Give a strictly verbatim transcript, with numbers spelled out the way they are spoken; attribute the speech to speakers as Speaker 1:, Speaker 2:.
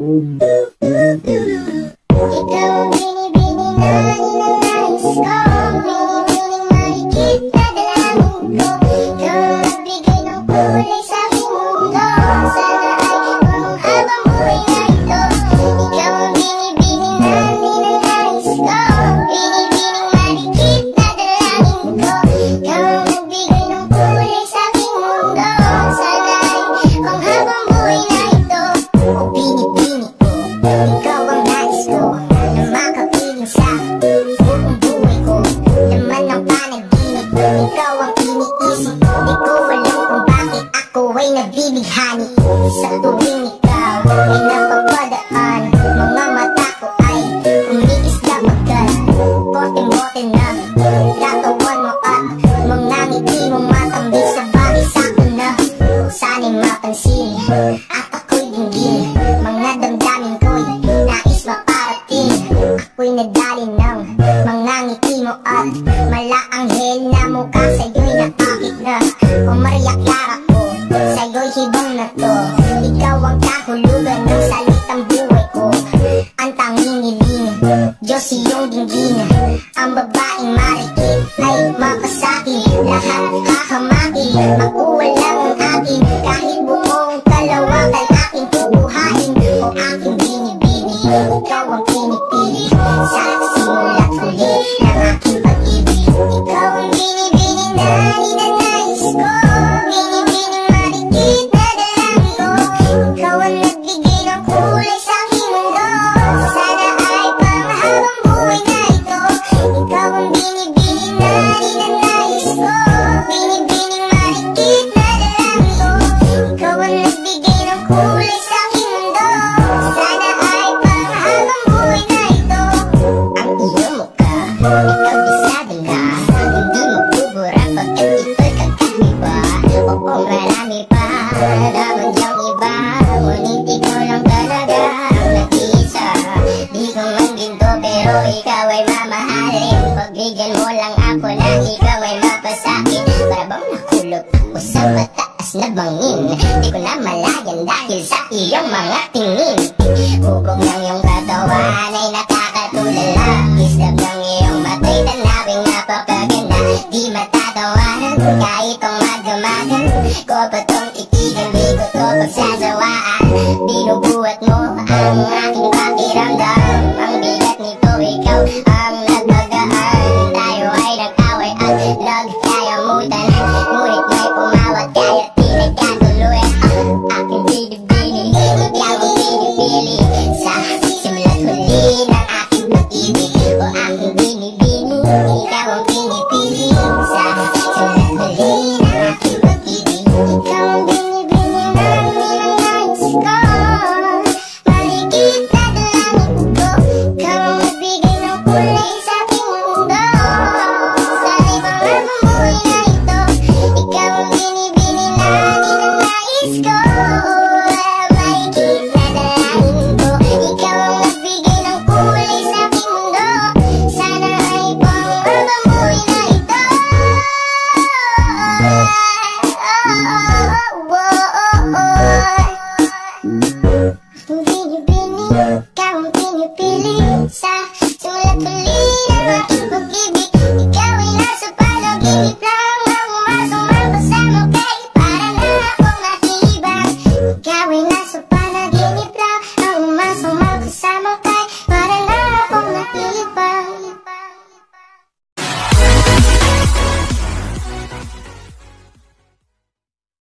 Speaker 1: ang binibini na ninanais ko, binibining marikit na dalangin ko. Ikaw ang nagbigay ng kulay sa aking mundo, sana ay buong habang buhay na ito. Ikaw ang binibini na ninanais ko, binibining marikit na dalangin ko. Ikaw ang nagbigay ng kulay sa aking mundo, sana ay buong habang buhay na ito. O binibini ko, ikaw ang nais ko na makapiling sa buong buhay ko. Laman ng panaginip, ikaw ang iniisip. Di ko alam kung bakit ako ay nabibighani. Sa tuwing ikaw ay napapadaan, mga mata ko ay umiisla agad. Bote-bote na katawan mo at mga ngiti mo matambik sa bagay sa akin na sana'y mapansin at ako'y dinggin. Mga damdamin ko'y nais maparating. Ako'y nadali ng mga ngiti mo at malaanghel na mukha. Sa'yo'y nakakit na o Maria Clara ko, sa'yo'y hibang na to. Ikaw ang kahulugan ng salitang buhay ko, ang tanging hiling, Diyos iyong dinggin. Ang babaeng marikit ay mapasaki, lahat hahamaki, makuha lang ang akin. Kahit buong kalawakan aking tubuhain, o aking binibini, ikaw ang pinipili sa simula't huli ng aking pag-ibig. Ikaw ang binibini na ninanais ko, binibining marikit na dalangin ko. Ikaw ang nagbigay ng kulay sa aking mundo, sana ay panghabang buhay na ito. Ikaw ang binibini na ninanais ko, binibining marikit na dalangin ko. Ikaw ang nagbigay ng kulay sa aking mundo, sana ay panghabang buhay na ito. Ang iyong mukha, ikaw bisado na, hindi mo bubura pagkat ito'y kakaiba. Oo, marami pa naman diyang iba, ngunit ikaw lang talaga ang nag-iisa. Di ko man ginto pero ikaw ay mamahalin. Pagbigyan mo lang ako na ikaw ay mapasakin. Para bang nakulog ako sa mataas na bangin, di ko na malayan dahil sa iyong mga tingin. Hugog ng iyong katawan ay nakakatulala, kislap ng iyong matay tanawing napakaganda. Di matatawanan kahit ang magdamagan ko pa tong titigan, di ko to pagsasawaan. Binubuhat mo ang aking pakiramdam, ang bigat nito ikaw ang nagmagaan. Tayo ay nag-away at nagkayamutan, ngunit may pumawat kaya di nagkatuloy. Aking binibini, ikaw ang pinipili sa simula't huli ng aking pag-ibig. O aking binibini, ikaw ang pinipili sa simula't huli ng aking pag-ibig. Ikaw ang binibini na ninanais ko, marikit na dalangin ko. Ikaw ang nagbigay ng kulay sa aking mundo, sana'y panghabang buhay na ito. Ikaw ang binibini na ninanais ko, marikit na dalangin ko. Ikaw ang nagbigay ng kulay sa aking mundo, sana ay panghabang buhay na ito. Ang binibini, ikaw ang pinipili sa simula't huli ng aking pag-ibig. Ikaw